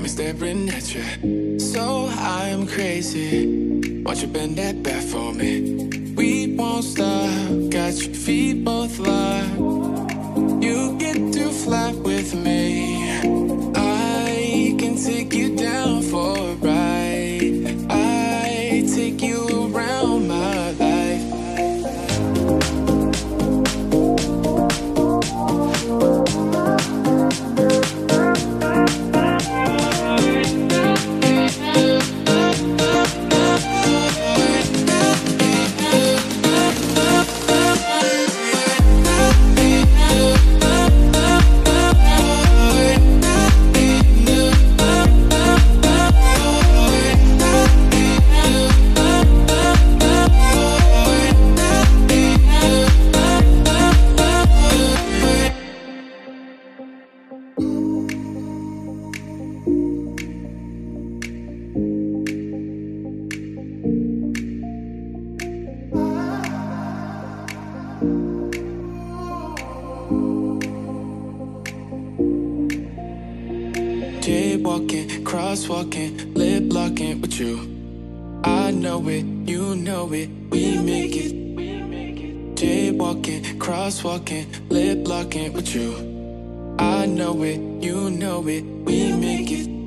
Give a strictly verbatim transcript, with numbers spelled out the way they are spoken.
me staring at you. So I'm crazy. Won't you bend that back for me? We won't stop. Got your feet both locked. You get to fly with me. I can take you down for a ride. I take you around my life. Jaywalking, crosswalking, lip locking with you. I know it, you know it, we make it. Jaywalking, crosswalking, lip locking with you. I know it, you know it, we make it.